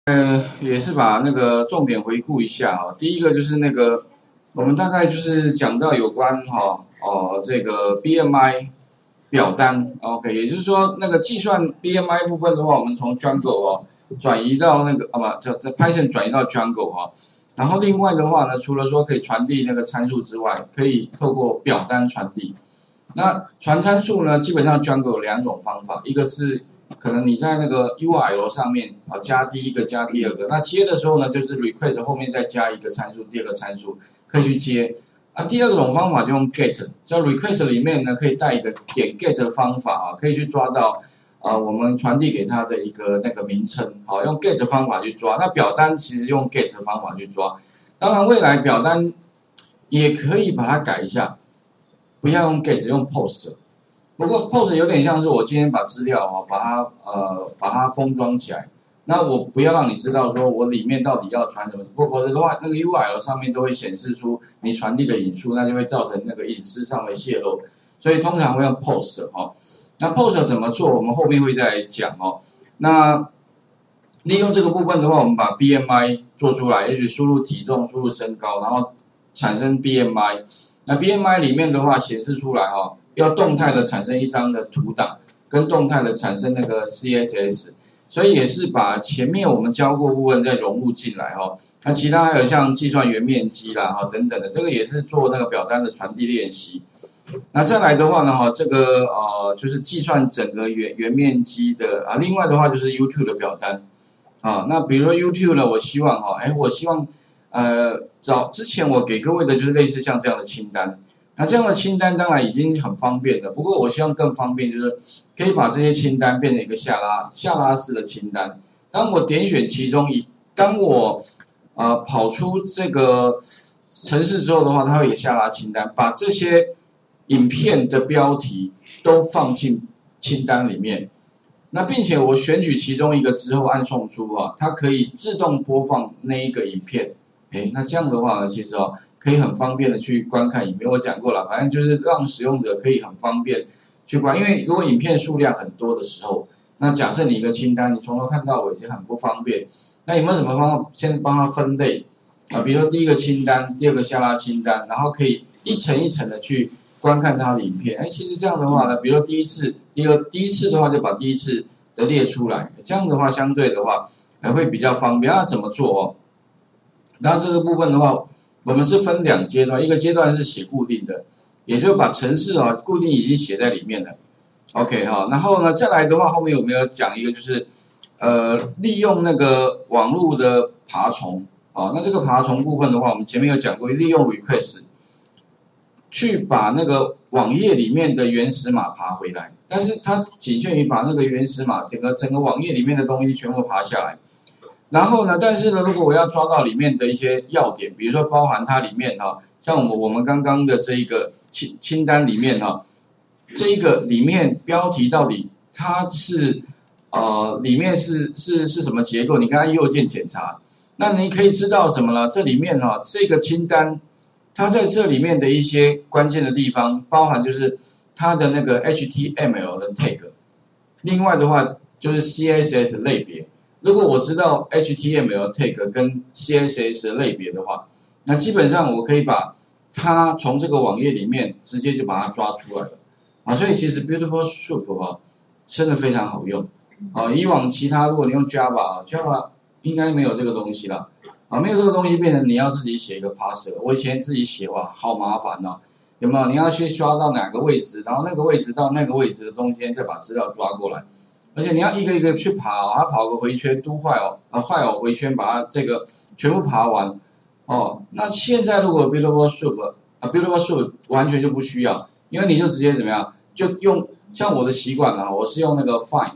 也是把那个重点回顾一下哈。第一个就是那个，我们大概就是讲到有关这个 BMI 表单，OK， 也就是说那个计算 BMI 部分的话，我们从 Django 转移到那个叫在 Python 转移到 Django 然后另外的话呢，除了说可以传递那个参数之外，可以透过表单传递。那传参数呢，基本上 Django 有两种方法，一个是可能你在那个 URL 上面加第一个加第二个，那接的时候呢，就是 request 后面再加一个参数，第二个参数可以去接。第二种方法就用 get， 叫 request 里面呢可以带一个点 get 的方法可以去抓到我们传递给他的一个那个名称，用 get 方法去抓。那表单其实用 get 方法去抓，当然未来表单也可以把它改一下，不要用 get， 用 post。不过 post 有点像是我今天把资料把它封装起来，那我不要让你知道说我里面到底要传什么，否则的话那个 URL 上面都会显示出你传递的引数，那就会造成那个隐私上的泄露，所以通常会用 post 那 post 怎么做，我们后面会再讲那利用这个部分的话，我们把 BMI 做出来，也许输入体重、输入身高，然后产生 BMI。那 BMI 里面的话显示出来要动态的产生一张的图档，跟动态的产生那个 CSS， 所以也是把前面我们教过部分再融入进来那其他还有像计算圆面积啦等等的，这个也是做那个表单的传递练习。那再来的话呢这个就是计算整个圆面积的另外的话就是 YouTube 的表单那比如说 YouTube 呢，我希望我希望之前我给各位的就是类似像这样的清单。那这样的清单当然已经很方便了，不过我希望更方便，就是可以把这些清单变成一个下拉式的清单。当我点选其中当我跑出这个程式之后的话，它会有下拉清单，把这些影片的标题都放进清单里面。那并且我选取其中一个之后按送出它可以自动播放那一个影片。那这样的话呢，其实可以很方便的去观看影片。我讲过了，反正就是让使用者可以很方便去观，因为如果影片数量很多的时候，那假设你一个清单，你从头看到尾就很不方便。那有没有什么方法先帮它分类比如说第一个清单，第二个下拉清单，然后可以一层一层的去观看它的影片。其实这样的话呢，比如说第一次的话就把第一次的列出来，这样的话相对的话还会比较方便。那怎么做然后这个部分的话，我们是分两阶段，一个阶段是写固定的，也就是把程式固定已经写在里面了 ，OK 然后呢再来的话，后面我们要讲一个就是利用那个网络的爬虫那这个爬虫部分的话，我们前面有讲过，利用 request 去把那个网页里面的原始码爬回来，但是它仅限于把那个原始码整个网页里面的东西全部爬下来。然后呢，但是呢，如果我要抓到里面的一些要点，比如说包含它里面像我们刚刚的这一个清单里面这一个里面标题到底它是里面是什么结构？你刚刚右键检查，那你可以知道什么呢？这里面这个清单，它在这里面的一些关键的地方，包含就是它的那个 HTML 的 tag， 另外的话就是 CSS 类别。如果我知道 HTML tag 跟 CSS 的类别的话，那基本上我可以把它从这个网页里面直接就把它抓出来了所以其实 Beautiful Soup 真的非常好用以往其他如果你用 Java 应该没有这个东西了没有这个东西变成你要自己写一个 parser。我以前自己写好麻烦有没有？你要去刷到哪个位置，然后那个位置到那个位置的中间再把资料抓过来。而且你要一个一个去爬它跑个回圈 do file 回圈把它这个全部爬完那现在如果 Beautiful Soup 完全就不需要，因为你就直接怎么样，就用像我的习惯我是用那个 find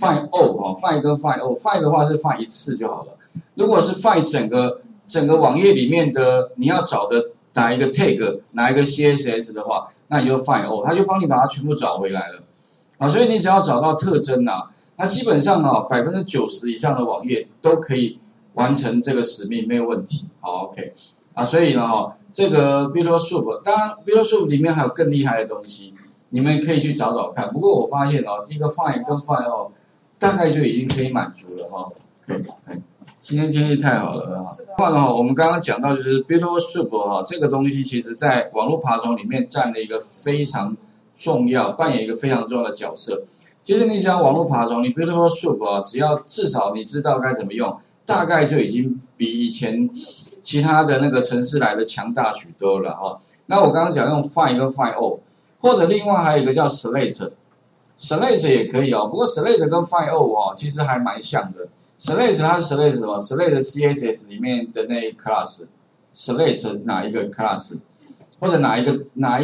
all find 跟 find all find 的话是 find 一次就好了。如果是 find 整个网页里面的你要找的哪一个 tag 哪一个 CSS 的话，那你就 find all， 它就帮你把它全部找回来了所以你只要找到特征那基本上90%以上的网页都可以完成这个使命，没有问题。OK 所以呢这个 Beautiful Soup， 当然 Beautiful Soup 里面还有更厉害的东西，你们可以去找找看。不过我发现一个 find 跟 find 大概就已经可以满足了今天天气太好了啊！话呢，我们刚刚讲到就是 Beautiful Soup 哈，这个东西其实在网络爬虫里面占了一个非常重要，扮演一个非常重要的角色。其实你讲网络爬虫，你 Beautiful Soup 啊，只要至少你知道该怎么用，大概就已经比以前其他的那个程式来的强大许多了啊。那我刚刚讲用 Find 跟 Find All， 或者另外还有一个叫 Select。Select 也可以哦，不过 Select 跟 Find All 哦，其实还蛮像的。Select 它是 Select 什么 ？Select CSS 里面的那一 class，Select 哪一个 class， 或者哪一个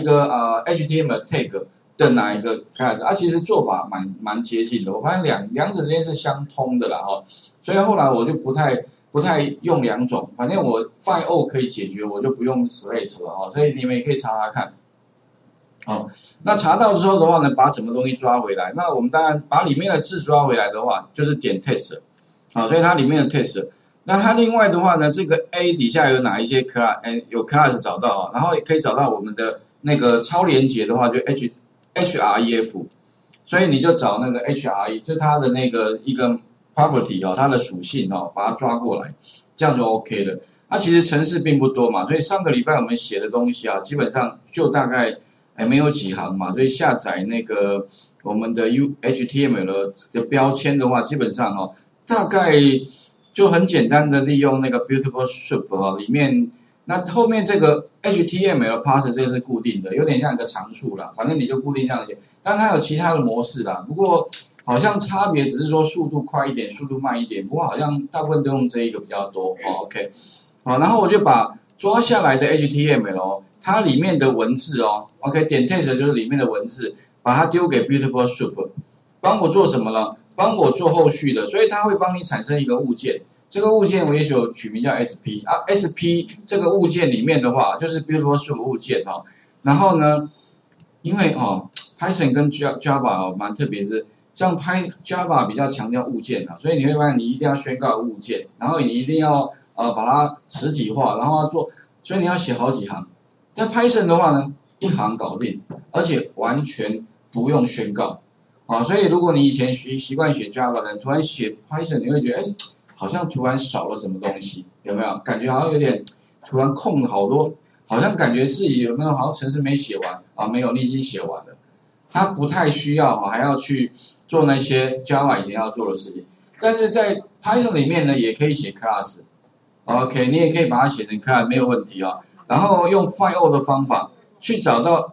HTML tag 的哪一个 class， 其实做法蛮接近的。我发现两者之间是相通的啦哈，所以后来我就不太用两种，反正我 Find All 可以解决，我就不用 Select 了哈。所以你们也可以查查看。好，那查到之后的话呢，把什么东西抓回来？那我们当然把里面的字抓回来的话，就是点 test， 好，所以它里面的 test， 那它另外的话呢，这个 A 底下有哪一些 class， 有 class 找到啊，然后也可以找到我们的那个超连结的话，就 href， 所以你就找那个 href， 就它的那个一个 property 哦，它的属性哦，把它抓过来，这样就 OK 了。那其实程式并不多嘛，所以上个礼拜我们写的东西啊，基本上就大概。没有几行嘛，所以下载那个我们的 HTML 的标签的话，基本上哦，大概就很简单的利用那个 Beautiful Soup 哈，里面那后面这个 HTML parser 这个是固定的，有点像一个常数啦，反正你就固定这样写。但它有其他的模式啦，不过好像差别只是说速度快一点，速度慢一点，不过好像大部分都用这一个比较多哦。OK， 好，然后我就把抓下来的 HTML。它里面的文字哦 ，OK， 点 test 就是里面的文字，把它丢给 Beautiful Soup， 帮我做什么呢？帮我做后续的，所以它会帮你产生一个物件，这个物件我也许有取名叫 SP 啊 ，SP 这个物件里面的话就是 Beautiful Soup 物件哦，然后呢，因为Python 跟 Java 哦蛮特别是，像Java 比较强调物件啊，所以你会发现你一定要宣告物件，然后你一定要把它实体化，然后要做，所以你要写好几行。在 Python 的话呢，一行搞定，而且完全不用宣告，所以如果你以前习惯写 Java 的人，突然写 Python， 你会觉得，哎，好像突然少了什么东西，有没有？感觉好像有点突然空了好多，好像感觉自己有没有好像程式没写完啊？没有，你已经写完了。它不太需要还要去做那些 Java 以前要做的事情，但是在 Python 里面呢，也可以写 class，OK， 你也可以把它写成 class， 没有问题啊。然后用 Find All 的方法去找到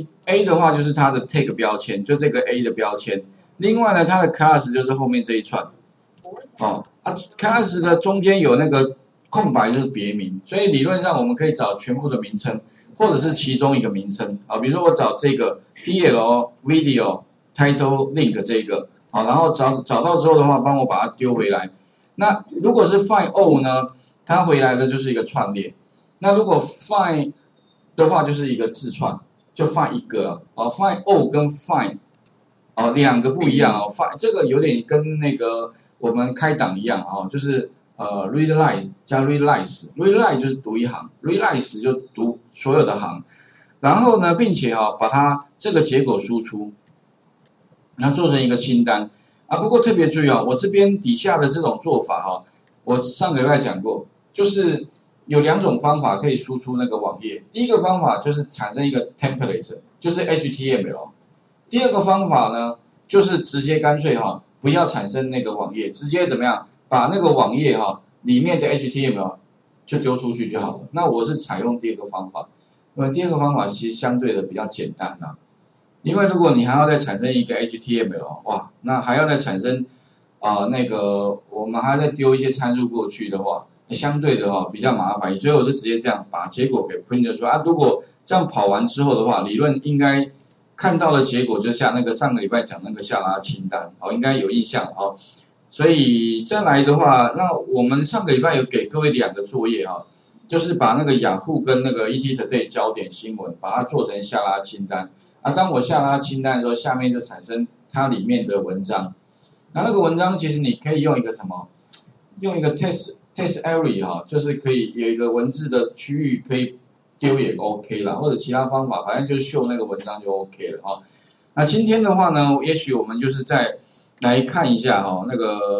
A 的话就是它的 tag 标签，就这个 A 的标签。另外呢，它的 class 就是后面这一串。class 的中间有那个空白就是别名，所以理论上我们可以找全部的名称，或者是其中一个名称啊。比如说我找这个 PL Video Title Link 这个然后找到之后的话，帮我把它丢回来。那如果是 Find All 呢，它回来的就是一个串列。那如果 find 的话，就是一个字串，就 find 一个find all 跟 find 两个不一样find 这个有点跟那个我们开档一样就是read line 加 read lines，read line 就是读一行 ，read lines 就读所有的行，然后呢，并且把它这个结果输出，然后做成一个清单不过特别注意我这边底下的这种做法我上个礼拜讲过，就是。有两种方法可以输出那个网页，第一个方法就是产生一个 template， 就是 HTML。第二个方法呢，就是直接干脆不要产生那个网页，直接怎么样把那个网页里面的 HTML 就丢出去就好了。那我是采用第二个方法，因为第二个方法其实相对的比较简单因为如果你还要再产生一个 HTML， 哇，那还要再产生那个我们还要再丢一些参数过去的话。相对的比较麻烦，所以我就直接这样把结果给 print 出来如果这样跑完之后的话，理论应该看到的结果就像那个上个礼拜讲那个下拉清单应该有印象所以再来的话，那我们上个礼拜有给各位两个作业就是把那个雅虎跟那个 ETtoday 焦点新闻把它做成下拉清单当我下拉清单的时候，下面就产生它里面的文章，那个文章其实你可以用一个什么，用一个 test area 就是可以有一个文字的区域可以丢也 OK 啦，或者其他方法，反正就秀那个文章就 OK 了那今天的话呢，也许我们就是再来看一下那个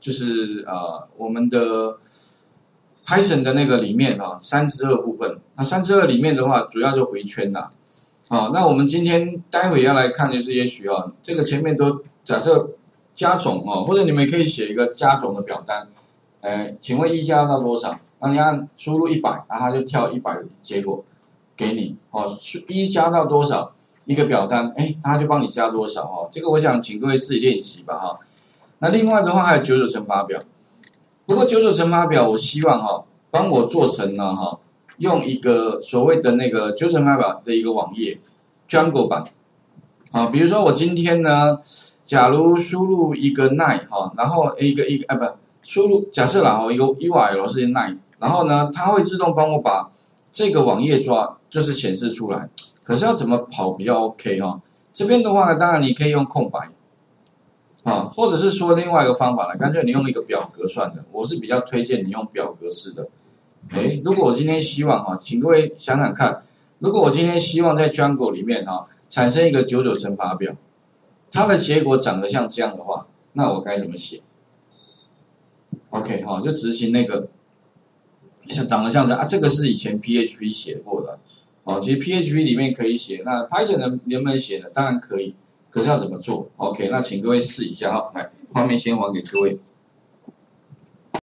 就是我们的 Python 的那个里面3之2部分。那3之2里面的话，主要就回圈啦。那我们今天待会要来看就是也许这个前面都假设加总或者你们可以写一个加总的表单。请问1加到多少？那你按输入100，然后它就跳100结果给你。1加到多少？一个表单，它就帮你加多少这个我想请各位自己练习吧那另外的话还有99乘法表，不过99乘法表我希望帮我做成了用一个所谓的那个99乘法表的一个网页 Django 版比如说我今天呢，假如输入一个 9然后输入假设啦一个 URL 是 9，然后呢它会自动帮我把这个网页就是显示出来。可是要怎么跑比较 OK 这边的话呢，当然你可以用空白或者是说另外一个方法呢，干脆你用一个表格算的。我是比较推荐你用表格式的。如果我今天希望请各位想想看，如果我今天希望在 Django 里面产生一个99乘法表，它的结果长得像这样的话，那我该怎么写 ？OK 就执行那个长得像这样这个是以前 PHP 写过的。其实 PHP 里面可以写，那 Python 能不能写呢？当然可以，可是要怎么做 ？OK， 那请各位试一下来，画面先还给各位。